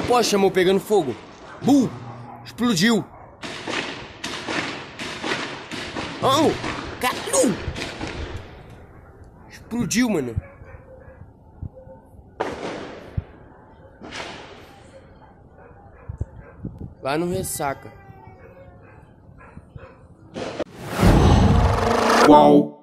poste chamou pegando fogo. Explodiu. Oh, Calu! Explodiu, mano. Lá no Ressaca. Qual?